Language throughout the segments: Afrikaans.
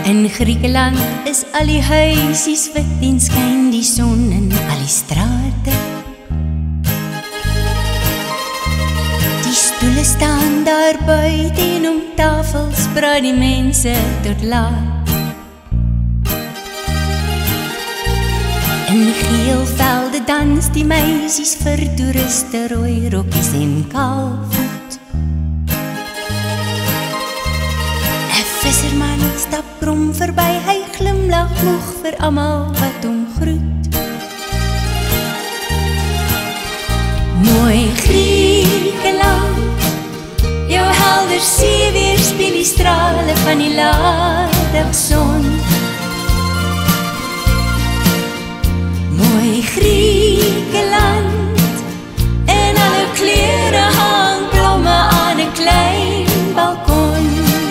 In Griekeland is al die huisies wit en skyn die son in al die strate. Die stoele staan daar buite en om tafels praat die mense tot laat. In die geel velde dans die meisies vir toeriste, rooi rokkies en kaalvoet. Visserman stap krom verby, hy glimlag moeg vir almal wat hom groet. Mooi Griekeland, jou helder see weerspieël die strale van die laatdagson. Mooi Griekeland, en alle kleure hang blomme aan 'n klein balkon.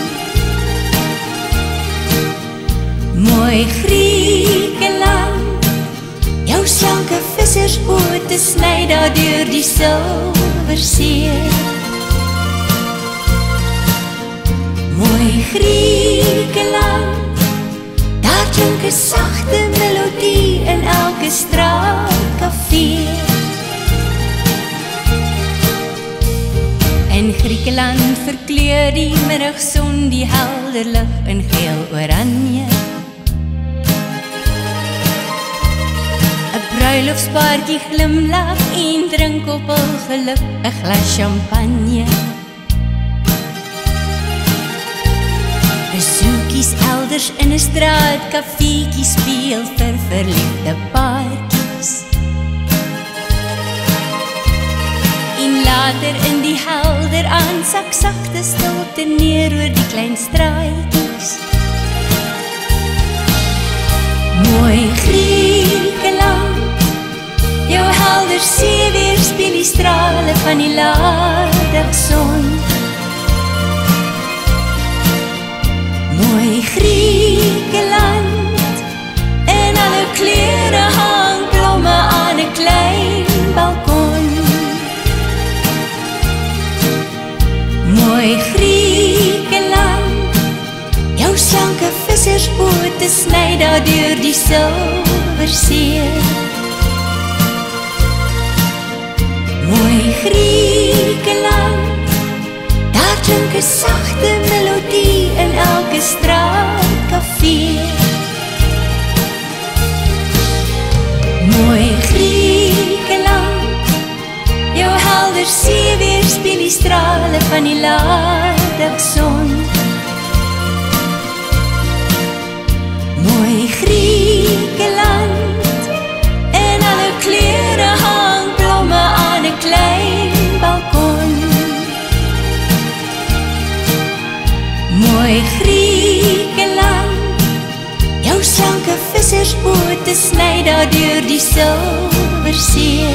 Mooi Griekeland, jou slanke vissersbote sny daar deur die silversee. Mooi Griekeland, daar klink 'n sagte melodie in elke straatkafee. In Griekeland verkleur die middagson die helder lig in geel-oranje. Bruiloftspaartjie glimlag en drink op hul geluk 'n glas champagne. Besoekies elders in 'n straatkafeetjie speel vir verliefde paartjies. En later in die helder aand sak sagte stilte neer oor die klein straatjies. Mooi Griekeland, jou helder see weerspieël die strale van die laatdagson. Mooi Griekeland, en alle kleure hang blomme aan 'n klein balkon. Mooi Griekeland, jou slanke vissersbote sny daar deur die silversee. Mooi Griekeland, daar klink 'n sagte melodie in elke straatkafee. Mooi Griekeland, jou helder see weerspieël die strale van die laatdagson. Mooi Griekeland, en alle kleure hang blomme aan 'n klein balkon. Mooi Griekeland, jou slanke vissersbote sny daar deur die silversee.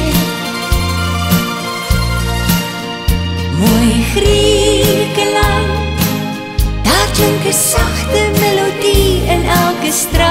Mooi Griekeland, daar klink 'n sagte melodie in elke straat.